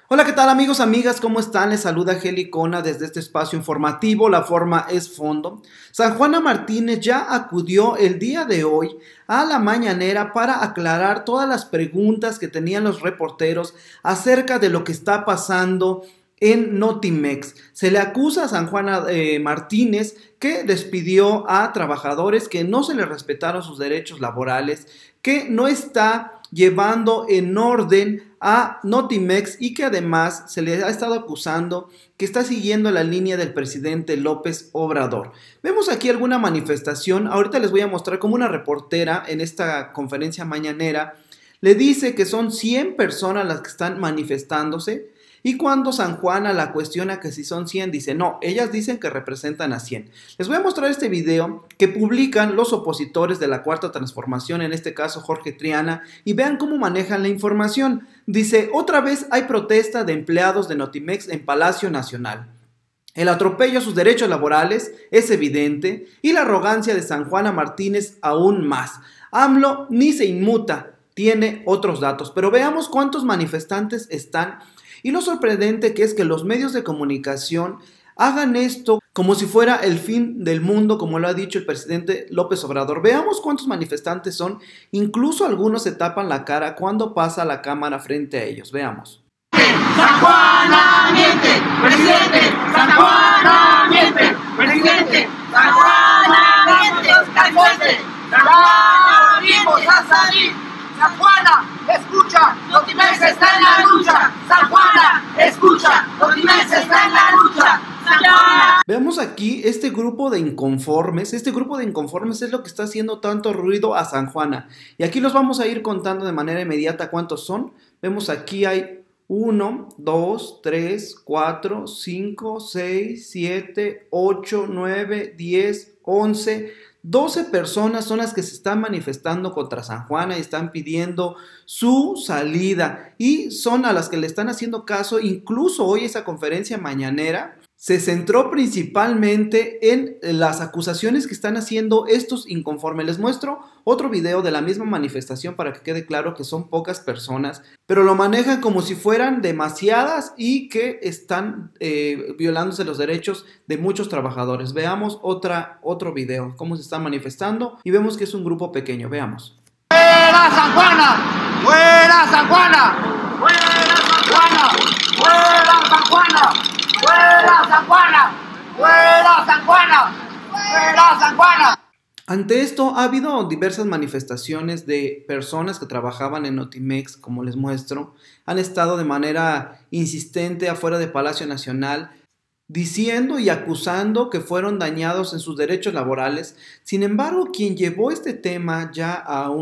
Hola, ¿qué tal amigos, amigas? ¿Cómo están? Les saluda Heli Cona desde este espacio informativo, La Forma es Fondo. Sanjuana Martínez ya acudió el día de hoy a la mañanera para aclarar todas las preguntas que tenían los reporteros acerca de lo que está pasando en Notimex. Se le acusa a Sanjuana Martínez que despidió a trabajadores, que no se les respetaron sus derechos laborales, que no está llevando en orden a Notimex y que además se le ha estado acusando que está siguiendo la línea del presidente López Obrador. Vemos aquí alguna manifestación. Ahorita les voy a mostrar cómo una reportera en esta conferencia mañanera le dice que son 100 personas las que están manifestándose. Y cuando Sanjuana la cuestiona que si son 100, dice no, ellas dicen que representan a 100. Les voy a mostrar este video que publican los opositores de la Cuarta Transformación, en este caso Jorge Triana, y vean cómo manejan la información. Dice, otra vez hay protesta de empleados de Notimex en Palacio Nacional. El atropello a sus derechos laborales es evidente y la arrogancia de Sanjuana Martínez aún más. AMLO ni se inmuta, tiene otros datos, pero veamos cuántos manifestantes están. Y lo sorprendente que es que los medios de comunicación hagan esto como si fuera el fin del mundo, como lo ha dicho el presidente López Obrador. Veamos cuántos manifestantes son, incluso algunos se tapan la cara cuando pasa la cámara frente a ellos. Veamos. Sanjuana miente, presidente, Sanjuana miente, presidente, Sanjuana miente, Sanjuana vimos a salir, Sanjuana escucha, Notimex está en la lucha, Sanjuana escucha, Notimex está en la lucha. Veamos aquí este grupo de inconformes. Este grupo de inconformes es lo que está haciendo tanto ruido a Sanjuana. Y aquí los vamos a ir contando de manera inmediata cuántos son. Vemos aquí hay 1, 2, 3, 4, 5, 6, 7, 8, 9, 10, 11... 12 personas son las que se están manifestando contra Sanjuana y están pidiendo su salida y son a las que le están haciendo caso. Incluso hoy esa conferencia mañanera se centró principalmente en las acusaciones que están haciendo estos inconformes. Les muestro otro video de la misma manifestación para que quede claro que son pocas personas, pero lo manejan como si fueran demasiadas y que están violándose los derechos de muchos trabajadores. Veamos otro video, cómo se están manifestando y vemos que es un grupo pequeño. Veamos. ¡Fuera Sanjuana! ¡Fuera Sanjuana! ¡Fuera Sanjuana! ¡Fuera Sanjuana! ¡Fuera Sanjuana! ¡Fuera Sanjuana! ¡Fuera Sanjuana! Ante esto ha habido diversas manifestaciones de personas que trabajaban en Notimex, como les muestro. Han estado de manera insistente afuera de Palacio Nacional diciendo y acusando que fueron dañados en sus derechos laborales. Sin embargo, quien llevó este tema ya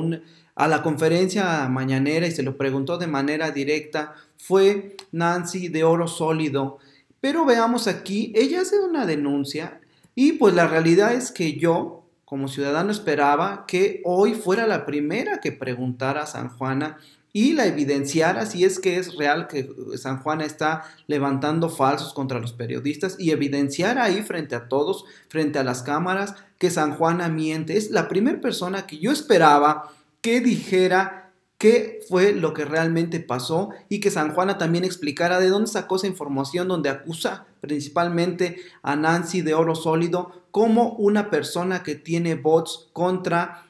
a la conferencia mañanera y se lo preguntó de manera directa fue Nancy de Oro Sólido. Pero veamos aquí, ella hace una denuncia y pues la realidad es que yo, como ciudadano, esperaba que hoy fuera la primera que preguntara a Sanjuana y la evidenciara si es que es real que Sanjuana está levantando falsos contra los periodistas y evidenciar ahí frente a todos, frente a las cámaras, que Sanjuana miente. Es la primera persona que yo esperaba que dijera qué fue lo que realmente pasó y que Sanjuana también explicara de dónde sacó esa información donde acusa principalmente a Nancy de Oro Sólido como una persona que tiene bots contra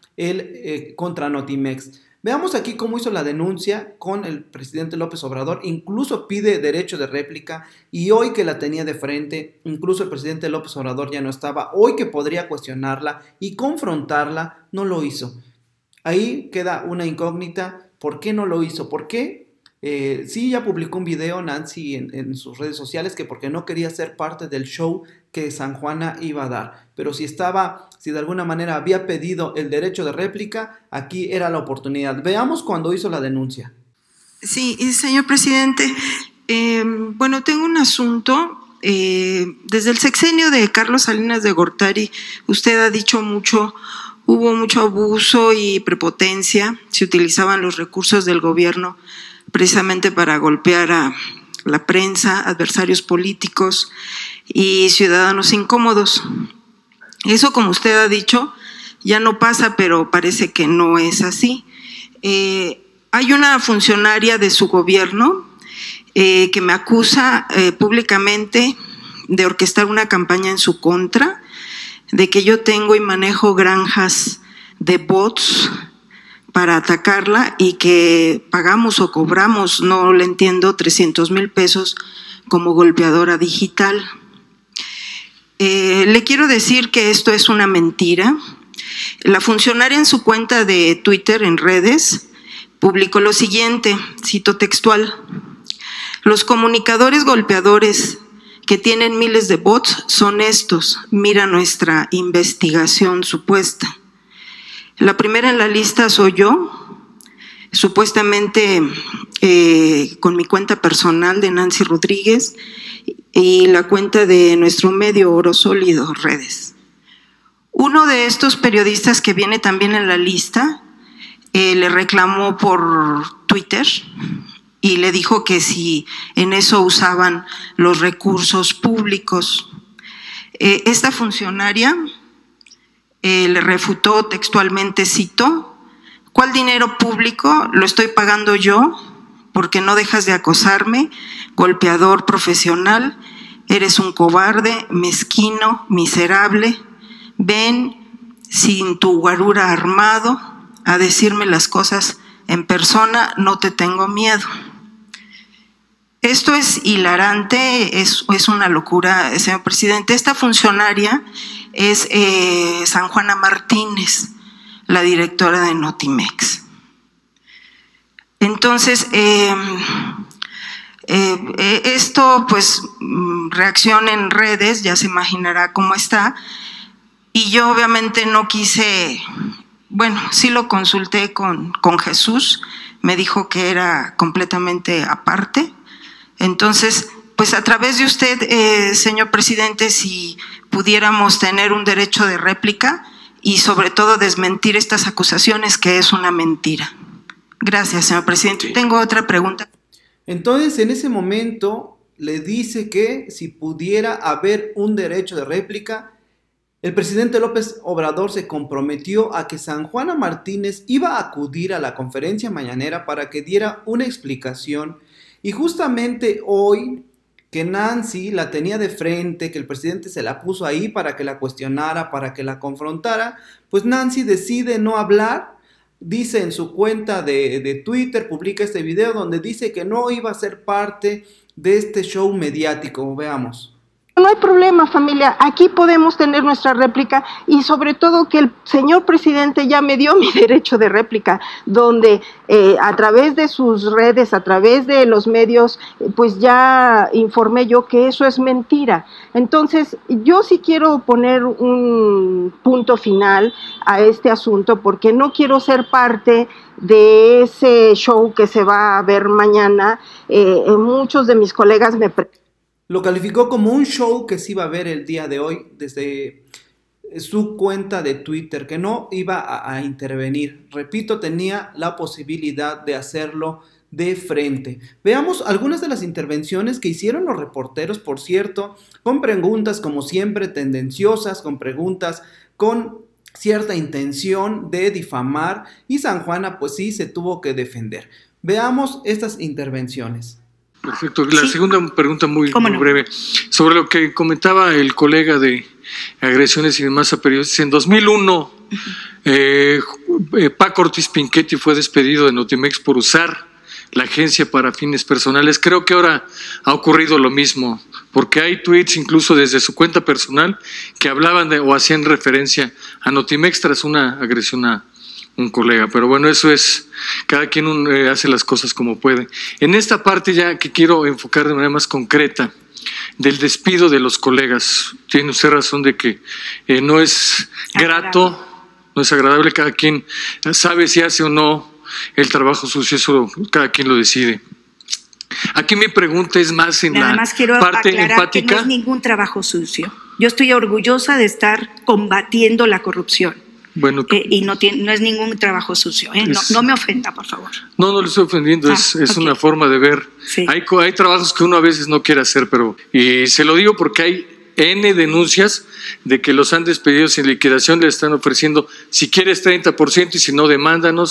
Notimex. Veamos aquí cómo hizo la denuncia con el presidente López Obrador, incluso pide derecho de réplica y hoy que la tenía de frente, incluso el presidente López Obrador ya no estaba, hoy que podría cuestionarla y confrontarla, no lo hizo. Ahí queda una incógnita, ¿por qué no lo hizo? ¿Por qué? Sí, ya publicó un video Nancy en sus redes sociales que porque no quería ser parte del show que Sanjuana iba a dar, pero si de alguna manera había pedido el derecho de réplica, aquí era la oportunidad. Veamos cuando hizo la denuncia. Sí, señor presidente, bueno, tengo un asunto. Desde el sexenio de Carlos Salinas de Gortari, usted ha dicho mucho. Hubo mucho abuso y prepotencia, se utilizaban los recursos del gobierno precisamente para golpear a la prensa, adversarios políticos y ciudadanos incómodos. Eso, como usted ha dicho, ya no pasa, pero parece que no es así. Hay una funcionaria de su gobierno que me acusa públicamente de orquestar una campaña en su contra, de que yo tengo y manejo granjas de bots para atacarla y que pagamos o cobramos, no le entiendo, 300,000 pesos como golpeadora digital. Le quiero decir que esto es una mentira. La funcionaria en su cuenta de Twitter, en redes, publicó lo siguiente, cito textual: los comunicadores golpeadores que tienen miles de bots son estos, mira nuestra investigación supuesta. La primera en la lista soy yo, supuestamente con mi cuenta personal de Nancy Rodríguez y la cuenta de nuestro medio Oro Sólido Redes. Uno de estos periodistas que viene también en la lista le reclamó por Twitter y le dijo que si en eso usaban los recursos públicos. Esta funcionaria le refutó textualmente, cito: ¿cuál dinero público? Lo estoy pagando yo porque no dejas de acosarme, golpeador profesional, eres un cobarde, mezquino, miserable, ven sin tu guarura armado a decirme las cosas en persona, no te tengo miedo. Esto es hilarante, es una locura, señor presidente. Esta funcionaria es San Juana Martínez, la directora de Notimex. Entonces, esto, pues, reacción en redes, ya se imaginará cómo está, y yo obviamente no quise, bueno, sí lo consulté con Jesús, me dijo que era completamente aparte. Entonces, pues a través de usted, señor presidente, si pudiéramos tener un derecho de réplica y sobre todo desmentir estas acusaciones, que es una mentira. Gracias, señor presidente. Sí. Tengo otra pregunta. Entonces, en ese momento le dice que si pudiera haber un derecho de réplica, el presidente López Obrador se comprometió a que San Juana Martínez iba a acudir a la conferencia mañanera para que diera una explicación. Y justamente hoy, que Nancy la tenía de frente, que el presidente se la puso ahí para que la cuestionara, para que la confrontara, pues Nancy decide no hablar. Dice en su cuenta de Twitter, publica este video donde dice que no iba a ser parte de este show mediático. Veamos. No hay problema, familia, aquí podemos tener nuestra réplica y sobre todo que el señor presidente ya me dio mi derecho de réplica, donde a través de sus redes, a través de los medios, pues ya informé yo que eso es mentira. Entonces, yo sí quiero poner un punto final a este asunto porque no quiero ser parte de ese show que se va a ver mañana. Muchos de mis colegas me lo calificó como un show que se iba a ver el día de hoy desde su cuenta de Twitter, que no iba a intervenir. Repito, tenía la posibilidad de hacerlo de frente. Veamos algunas de las intervenciones que hicieron los reporteros, por cierto, con preguntas como siempre tendenciosas, con preguntas con cierta intención de difamar, y San Juana pues sí se tuvo que defender. Veamos estas intervenciones. Perfecto. La segunda pregunta muy breve. Sobre lo que comentaba el colega de agresiones y demás a periodistas. En 2001, Paco Ortiz Pinchetti fue despedido de Notimex por usar la agencia para fines personales. Creo que ahora ha ocurrido lo mismo, porque hay tweets incluso desde su cuenta personal que hablaban o hacían referencia a Notimex tras una agresión a un colega, pero bueno, eso es, cada quien hace las cosas como puede. En esta parte ya que quiero enfocar de manera más concreta, del despido de los colegas, tiene usted razón de que no es grato, no es agradable, cada quien sabe si hace o no el trabajo sucio, eso cada quien lo decide. Aquí mi pregunta es más en la parte empática. Que no es ningún trabajo sucio. Yo estoy orgullosa de estar combatiendo la corrupción. Bueno, y no es ningún trabajo sucio, ¿eh? No me ofenda, por favor. No le estoy ofendiendo, es una forma de ver. Sí. Hay trabajos que uno a veces no quiere hacer, pero y se lo digo porque hay N denuncias de que los han despedido sin liquidación, le están ofreciendo, si quieres 30% y si no, demándanos,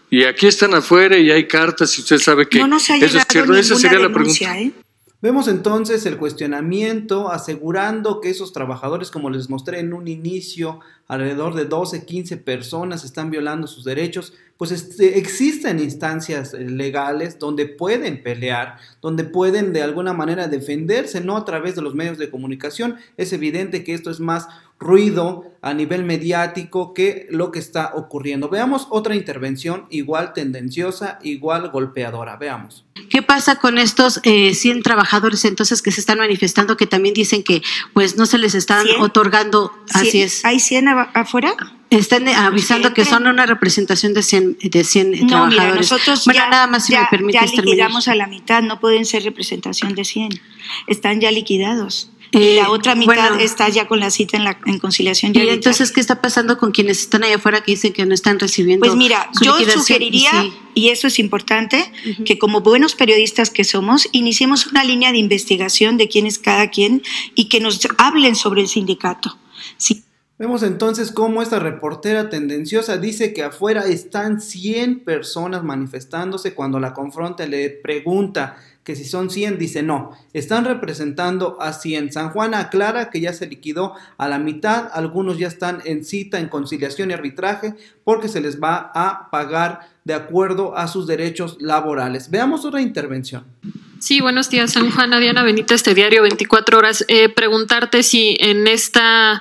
Y aquí están afuera y hay cartas y usted sabe que no se ha eso es cierto. Esa sería la pregunta. Vemos entonces el cuestionamiento asegurando que esos trabajadores, como les mostré en un inicio, alrededor de 12, 15 personas están violando sus derechos, pues existen instancias legales donde pueden pelear, donde pueden de alguna manera defenderse, no a través de los medios de comunicación. Es evidente que esto es más ruido a nivel mediático que lo que está ocurriendo. Veamos otra intervención igual tendenciosa, igual golpeadora. Veamos. ¿Qué pasa con estos 100 trabajadores entonces que se están manifestando, que también dicen que pues no se les están otorgando? Así es. ¿Hay 100 afuera? Están avisando que son una representación de 100 trabajadores. Mira, nosotros nada más si me permites ya liquidamos a la mitad, no pueden ser representación de 100. Están ya liquidados. La otra mitad está ya con la cita en conciliación. Y entonces, ¿qué está pasando con quienes están allá afuera que dicen que no están recibiendo? Pues mira, yo sugeriría, y eso es importante, que como buenos periodistas que somos, iniciemos una línea de investigación de quién es cada quien y que nos hablen sobre el sindicato. Sí. Vemos entonces cómo esta reportera tendenciosa dice que afuera están 100 personas manifestándose. Cuando la confronta le pregunta que si son 100, dice no, están representando a 100. San Juana aclara que ya se liquidó a la mitad, algunos ya están en cita, en conciliación y arbitraje, porque se les va a pagar de acuerdo a sus derechos laborales. Veamos otra intervención. Sí, buenos días, San Juana, Diana Benítez, de Diario 24 Horas. Preguntarte si en esta...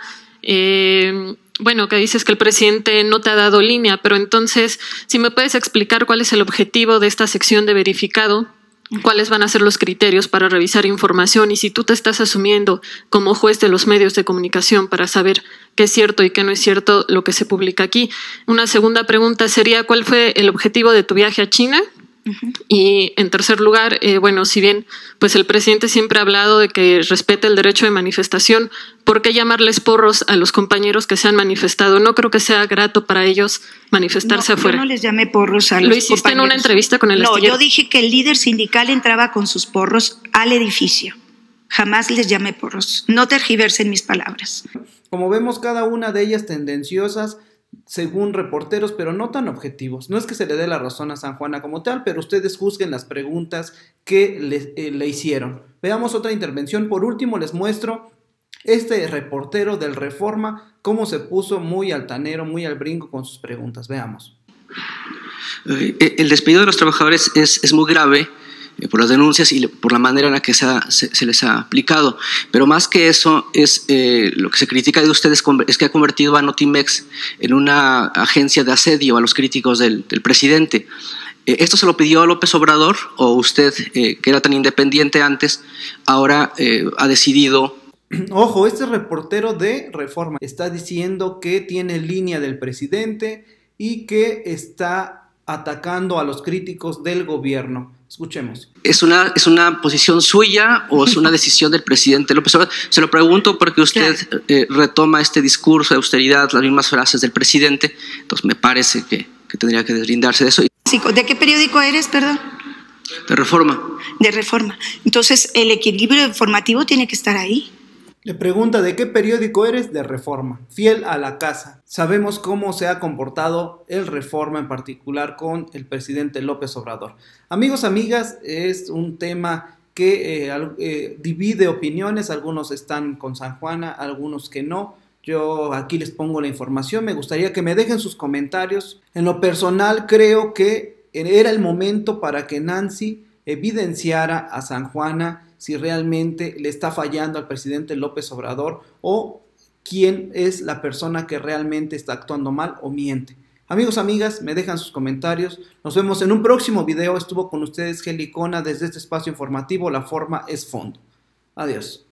bueno, que dices que el presidente no te ha dado línea, pero entonces, si me puedes explicar cuál es el objetivo de esta sección de verificado, cuáles van a ser los criterios para revisar información y si tú te estás asumiendo como juez de los medios de comunicación para saber qué es cierto y qué no es cierto lo que se publica aquí. Una segunda pregunta sería, ¿cuál fue el objetivo de tu viaje a China? Y en tercer lugar, bueno, si bien pues el presidente siempre ha hablado de que respeta el derecho de manifestación, ¿por qué llamarles porros a los compañeros que se han manifestado? No creo que sea grato para ellos manifestarse afuera. Yo no les llamé porros a los compañeros. ¿Lo hiciste en una entrevista con el astillero? No, yo dije que el líder sindical entraba con sus porros al edificio. Jamás les llamé porros. No tergiversen mis palabras. Como vemos, cada una de ellas tendenciosas, según reporteros, pero no tan objetivos. No es que se le dé la razón a San Juana como tal, pero ustedes juzguen las preguntas que le hicieron. Veamos otra intervención. Por último, les muestro este reportero del Reforma, cómo se puso muy altanero, muy al brinco con sus preguntas. Veamos. El despido de los trabajadores es muy grave por las denuncias y por la manera en la que se les ha aplicado. Pero más que eso, lo que se critica de ustedes es que ha convertido a Notimex en una agencia de asedio a los críticos del presidente. ¿Esto se lo pidió a López Obrador o usted, que era tan independiente antes, ahora ha decidido? Ojo, este reportero de Reforma está diciendo que tiene línea del presidente y que está atacando a los críticos del gobierno. Escuchemos. ¿Es una posición suya o es una decisión del presidente López Obrador? Se lo pregunto porque usted retoma este discurso de austeridad, las mismas frases del presidente, entonces me parece que tendría que deslindarse de eso. ¿De qué periódico eres, perdón? De Reforma. De Reforma. Entonces, el equilibrio informativo tiene que estar ahí. Le pregunta ¿de qué periódico eres? De Reforma, fiel a la casa. Sabemos cómo se ha comportado el Reforma, en particular con el presidente López Obrador. Amigos, amigas, es un tema que divide opiniones. Algunos están con San Juana, algunos que no. Yo aquí les pongo la información. Me gustaría que me dejen sus comentarios. En lo personal, creo que era el momento para que Nancy evidenciara a San Juana si realmente le está fallando al presidente López Obrador o quién es la persona que realmente está actuando mal o miente. Amigos, amigas, me dejan sus comentarios. Nos vemos en un próximo video. Estuvo con ustedes Heli Cona desde este espacio informativo. La forma es fondo. Adiós.